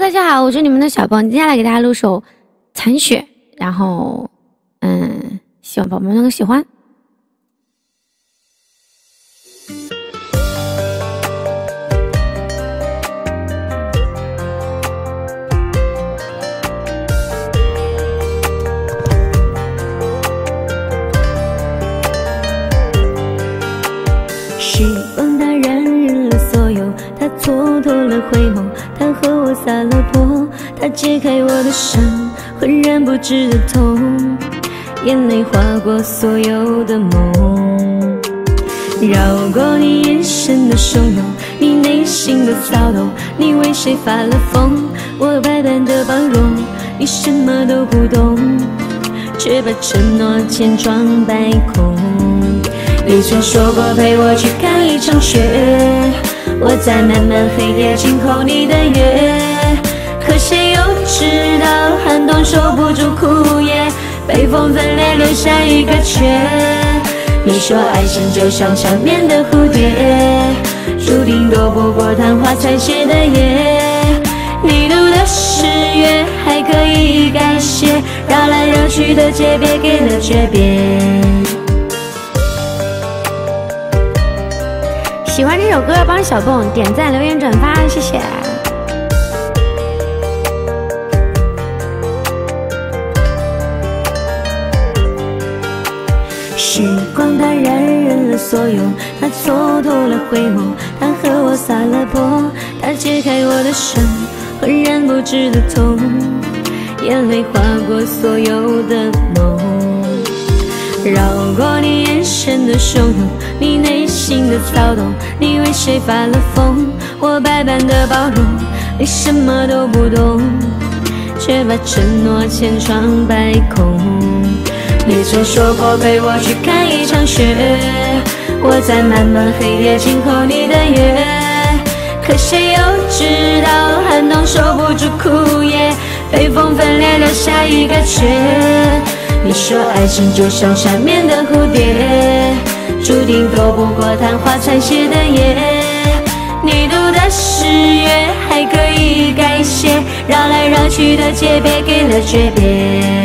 大家好，我是你们的小棒，接下来给大家录首《残雪》，然后希望宝宝们能够喜欢。 时光它染人了所有，它蹉跎了回眸，它和我撒了泼，它揭开我的伤，浑然不知的痛，眼泪划过所有的梦，绕过你眼神的汹涌，你内心的骚动，你为谁发了疯，我百般的包容，你什么都不懂，却把承诺千疮百孔。你曾说过陪我去看一场雪，我在漫漫黑夜静候你的约，可谁又知道寒冬守不住枯叶，被风分裂留下一个缺。你说爱情就像缠绵的蝴蝶，注定躲不过昙花残谢的夜，你读的誓约还可以改写，绕来绕去的街别给了诀别。 喜欢这首歌，帮小蹦点赞、留言、转发，谢谢。 时光它染人了所有，它蹉跎了回眸，它和我撒了泼，它揭开我的伤，浑然不知的痛，眼泪划过所有的梦，绕过你眼神的汹涌，你内心的骚动，你为谁发了疯，我百般的包容，你什么都不懂，却把承诺千疮百孔。你曾说过陪我去看一场雪，我在漫漫黑夜静候你的约，可谁又知道寒冬守不住枯叶，被风分裂留下一个缺。你说爱情就像缠绵的蝴蝶，注定躲不过昙花残谢的夜，你读的誓约还可以改写，绕来绕去的街别给了诀别。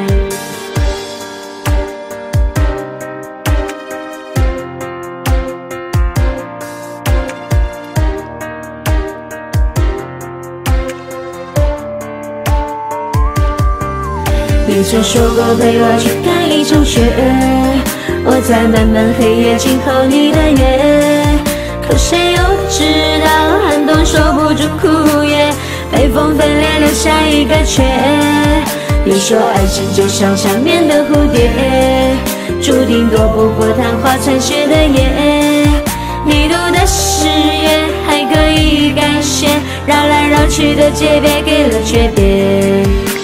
你曾说过陪我去看一场雪，我在漫漫黑夜静候你的约，可谁又知道寒冬守不住枯叶，被风分裂留下一个缺。你说爱情就像缠绵的蝴蝶，注定躲不过昙花残谢的夜，你读的誓约还可以改写，绕来绕去的街别给了诀别。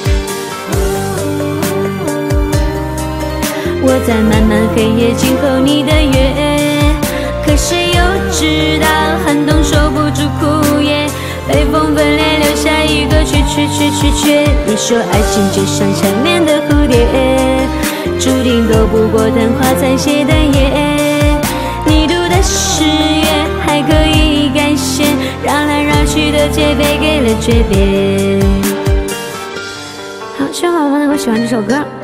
我在漫漫黑夜静候你的约，可谁又知道寒冬守不住枯叶，被风分裂留下一个缺。你说爱情就像缠绵的蝴蝶，注定躲不过昙花残谢的夜，你读的誓约还可以改写，绕来绕去的街别给了诀别。 好，希望宝宝们能够喜欢这首歌。